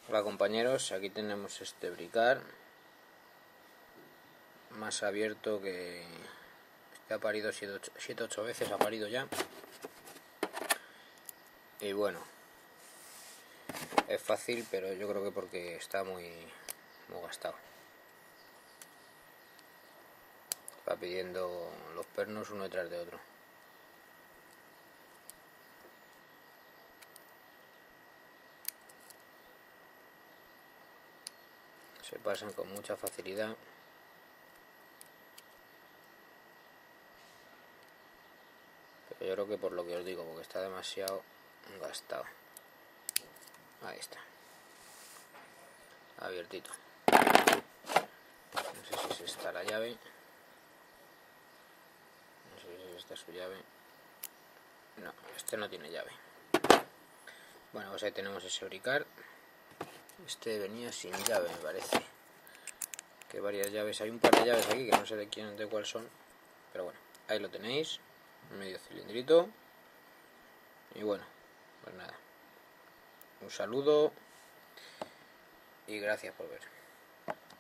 Hola compañeros, aquí tenemos este bricar más abierto, que este ha parido 7-8 veces, ha parido ya. Y bueno, es fácil, pero yo creo que porque está muy gastado. Va pidiendo los pernos uno detrás de otro. Se pasan con mucha facilidad. Pero yo creo que por lo que os digo, porque está demasiado gastado. Ahí está. Abiertito. No sé si está la llave. No sé si está su llave. No, este no tiene llave. Bueno, pues ahí tenemos ese bricar. Este venía sin llave, me parece. Que varias llaves. Hay un par de llaves aquí que no sé de cuál son. Pero bueno, ahí lo tenéis. Medio cilindrito. Y bueno, pues nada. Un saludo. Y gracias por ver.